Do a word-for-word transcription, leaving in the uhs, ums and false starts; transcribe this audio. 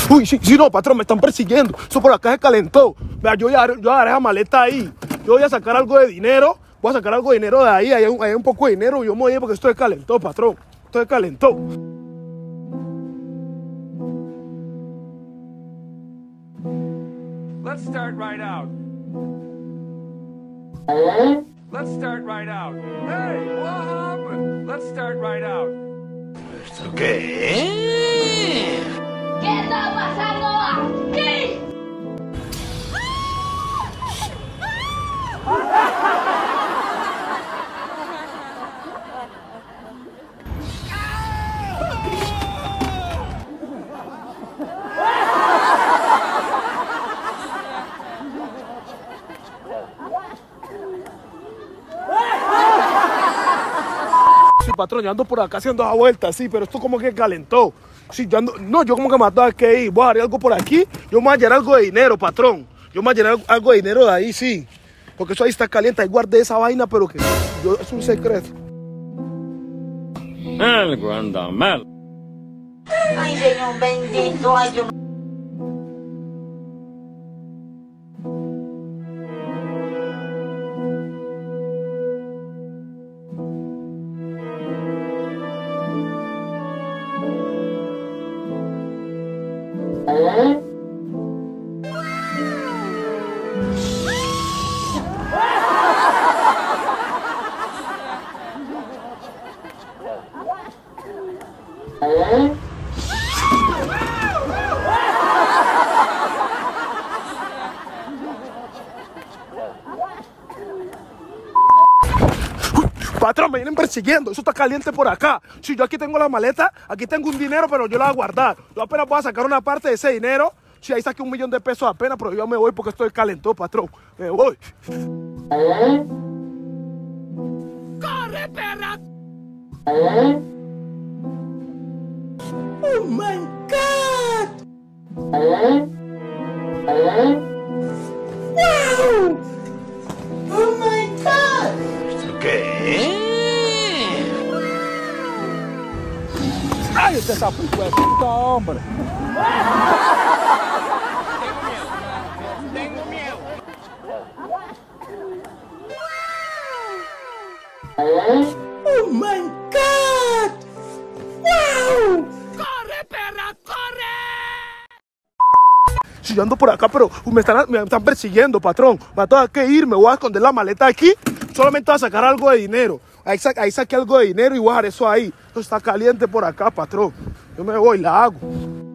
Uy, sí, sí, no, patrón, me están persiguiendo. Eso por acá se calentó. Vea, yo ya yo agarré esa maleta ahí. Yo voy a sacar algo de dinero. Voy a sacar algo de dinero de ahí. Hay un, hay un poco de dinero. Yo me voy a ir porque esto se calentó, patrón. Esto se calentó. Let's start right out. Let's start right out. Hey, what happened? Let's start right out. ¿Esto qué? ¿Qué está pasando aquí? Sí, patrón, yo ando por acá haciendo esa vuelta, sí, pero esto como que calentó. Sí, yo ando, no, yo como que me tengo que ir. Voy a hacer algo por aquí. Yo me voy a llenar algo de dinero, patrón. Yo me voy a llenar algo de dinero de ahí, sí. Porque eso ahí está caliente. Ahí guardé esa vaina, pero que yo, es un secreto. Algo anda mal. Ay, Señor bendito, ay, yo... Patrón, me vienen persiguiendo. Eso está caliente por acá. Si yo aquí tengo la maleta, aquí tengo un dinero, pero yo la voy a guardar. Yo apenas voy a sacar una parte de ese dinero. Si ahí saqué un millón de pesos apenas, pero yo me voy porque estoy calentó, patrón. Me voy. ¡Corre, perra! Oh my God. Wow. Oh my God. ¿Esto qué? Ay, este sapo hijo de puta, hombre. Tengo miedo. Oh my God. Wow. ¡Corre, perra, corre! Si yo ando por acá, pero me están, me están persiguiendo, patrón. Me tengo que ir, me voy a esconder la maleta aquí. Solamente voy a sacar algo de dinero. Ahí, sa ahí saqué algo de dinero y voy a dejar eso ahí. Esto está caliente por acá, patrón. Yo me voy, la hago.